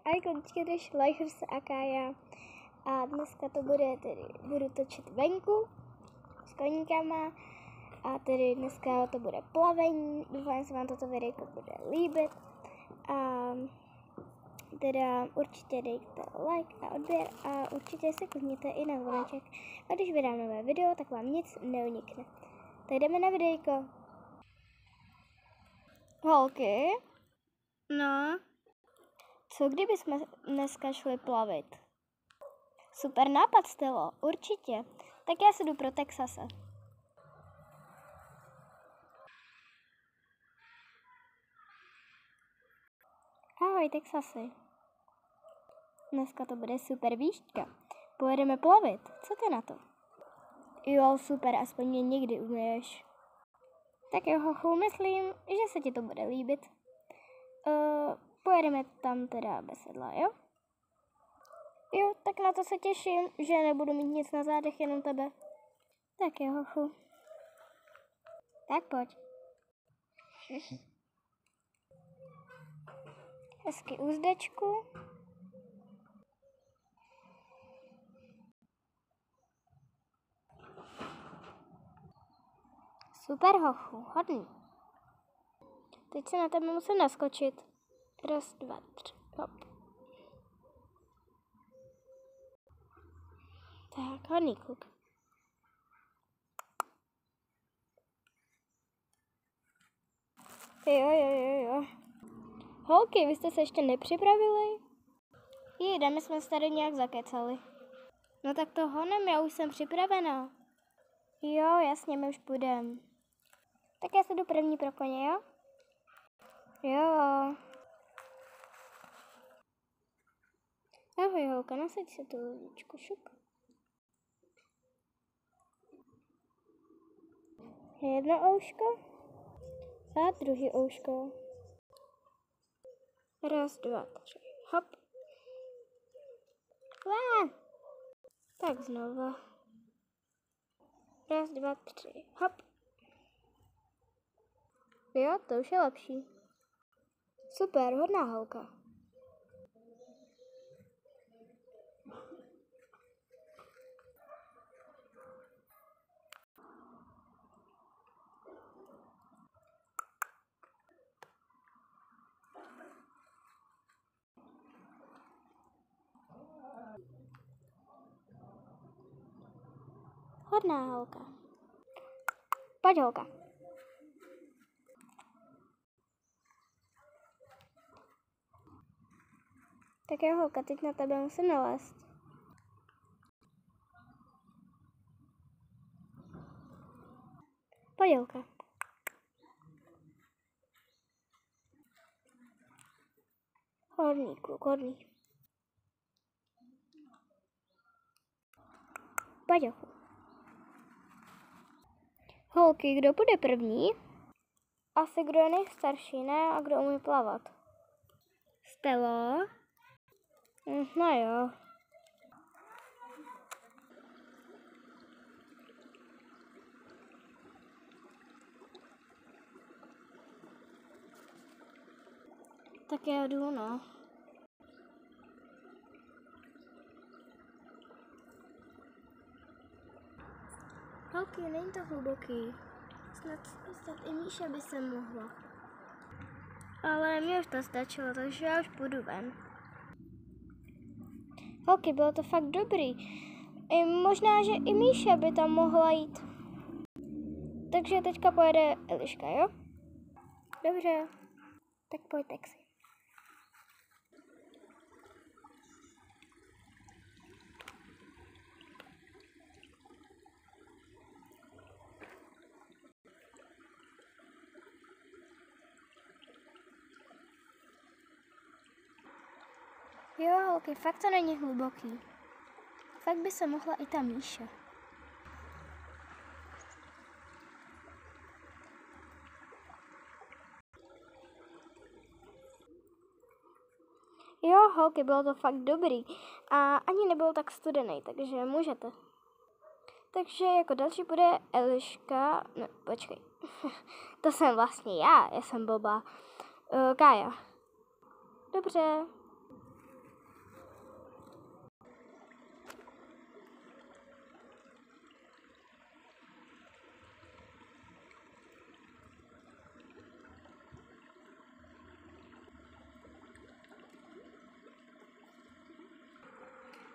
Ahoj končky, tady Šlajchers a Kája. A dneska to bude budu točit venku s koníkama. A tedy dneska to bude plavení. Doufám, že se vám toto videjko bude líbit. A teda určitě dejte like a odběr a určitě se klikněte i na zvoneček. A když vydám nové video, tak vám nic neunikne. Tak jdeme na videjko. Holky? No? Co kdyby jsme dneska šli plavit? Super nápad, Stelo, určitě. Tak já se jdu pro Texase. Ahoj, Texasy. Dneska to bude super výška. Pojedeme plavit. Co ty na to? Jo, super, aspoň mě někdy umíš. Tak jo, hochu, myslím, že se ti to bude líbit. Pojedeme tam teda bez sedla, jo? Jo, tak na to se těším, že nebudu mít nic na zádech, jenom tebe. Tak jo, hochu. Tak pojď. Hezky úzdečku. Super, hochu, hodný. Teď se na tebe musím naskočit. 1, 2, 3, hop. Tak, hodný kluk. Jo. Holky, vy jste se ještě nepřipravili? Jdeme, jsme se tady nějak zakecali. No tak to honem, já už jsem připravená. Jo, jasně, my už půjdeme. Tak já se jdu první pro koně, jo? Jo. Ahoj, holka, nasaď si tu lodičku, šup. Jedno ouško a druhý ouško. 1, 2, 3, hop. Tak znova. 1, 2, 3, hop. Jo, to už je lepší. Super, hodná holka. Hodná holka. Pojď, holka. Tak jo, holka, teď na tebe musím nalézt. Pojď, holka. Hodný kluk, hodný. Pojď, holku. Holky, kdo bude první? Asi kdo je nejstarší, ne? A kdo umí plavat? Stelo? No jo. Tak já jdu, no. Holky, není to hluboký. Snad i Míša by se mohla. Ale mě už to stačilo, takže já už půjdu ven. Holky, bylo to fakt dobrý. Možná, že i Míša by tam mohla jít. Takže teďka pojede Eliška, jo? Dobře. Tak pojď taxi. Jo, holky, fakt to není hluboký. Fakt by se mohla i ta Míša. Jo, holky, bylo to fakt dobrý. A ani nebyl tak studený, takže můžete. Takže jako další bude Eliška. No, počkej. To jsem vlastně já jsem blbá. Kája. Dobře.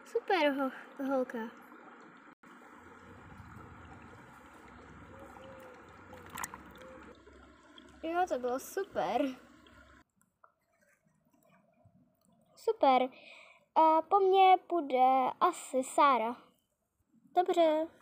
Super, holka. Jo, to bylo super. Super. A po mně půjde asi Sára. Dobře.